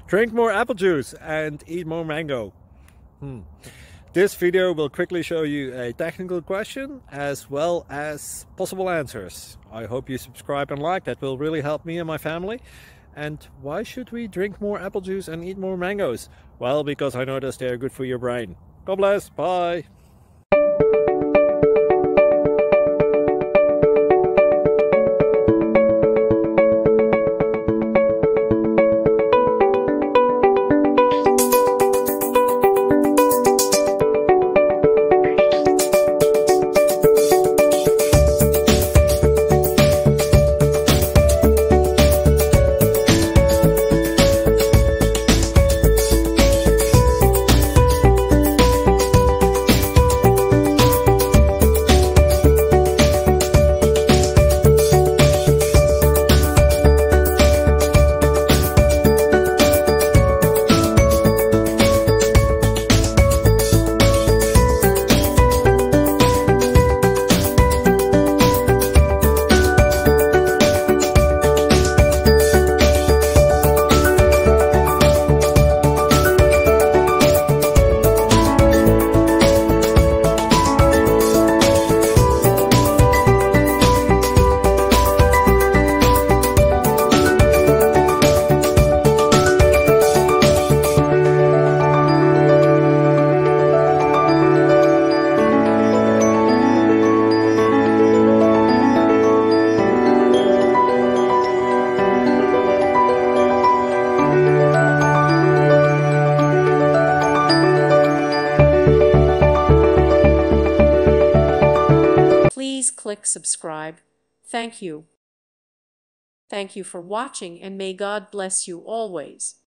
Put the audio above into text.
Drink more apple juice and eat more mango. This video will quickly show you a technical question as well as possible answers. I hope you subscribe and like, that will really help me and my family. And why should we drink more apple juice and eat more mangoes? Well, because I noticed they're good for your brain. God bless, bye! Please click subscribe. Thank you. Thank you for watching, and may God bless you always.